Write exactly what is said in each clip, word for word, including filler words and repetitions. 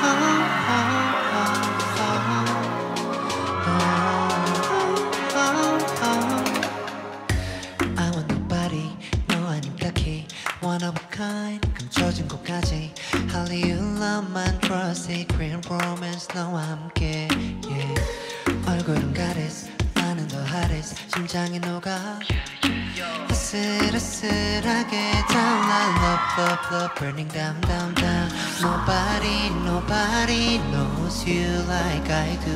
One of a kind 감춰진 곳까지 할리우드만 trust secret romance 너와 함께 yeah. 얼굴은 가리스 나는 더 하리스 심장이 녹아 아슬아슬하게 down like love love love burning down down down Nobody nobody knows you like I do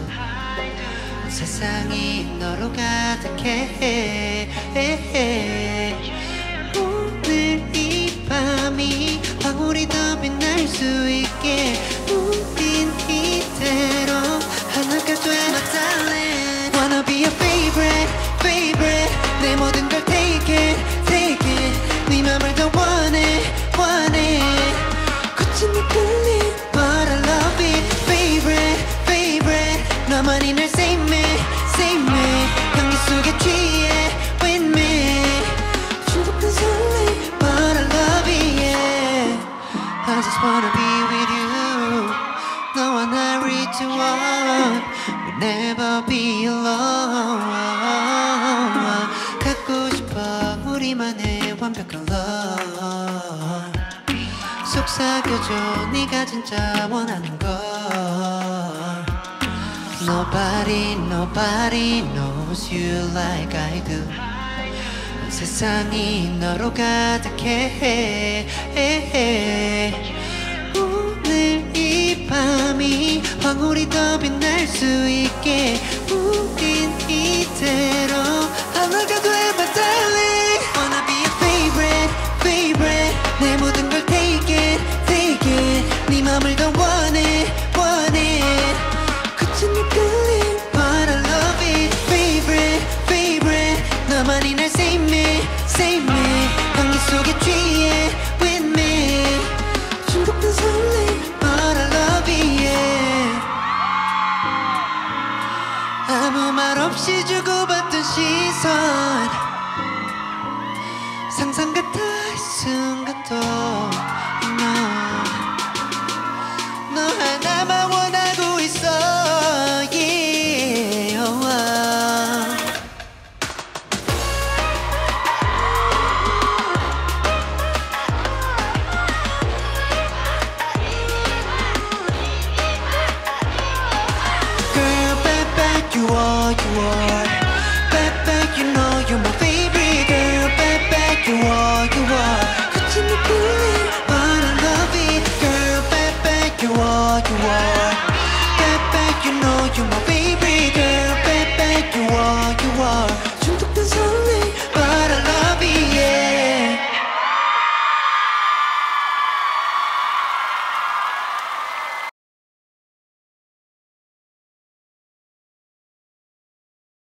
세상이 너로 가득해 오늘 이 밤이 방울이 더 빛날 수 있게 우린 이대로 하나가 돼 my darling Wanna be your favorite favorite 내 모든 걸 take it take it 네 맘을 더 원해 원해 굳이 네 끌림 but I love it favorite favorite 너만이 날 save me save me 향기 속에 취해 with me 중독된 설레 but I love it yeah I just wanna be with you 너와 날 reach one we'll never be alone 갖고 싶어 우리만의 완벽한 love 속삭여줘 네가 진짜 원하는 걸 Nobody nobody knows you like I do 세상이 너로 가득해 오늘 이 밤이 황홀히 더 빛날 수 있게 우린 이대로 하나가 돼 my darling Wanna be your favorite favorite 내 모든 걸 take it take it 네 맘을 더 원해 원해 굳이 네 끌림 but I love it favorite favorite 너만이 날 save me save me 향기 속에 취해 with me 중독된 설렘 but I love it yeah 아무 말 없이 주고받던 시선 상상 같아 이 순간도 너, 너 하나만 원하고 있어 yeah oh, oh. Girl, bad, bad, you are, you are Bad, bad, you know you're my favorite Girl, bad, bad, you are, you are 굳이 네 끌림, but I love it Girl, bad, bad, you are, you are Bad, bad, you know you're my favorite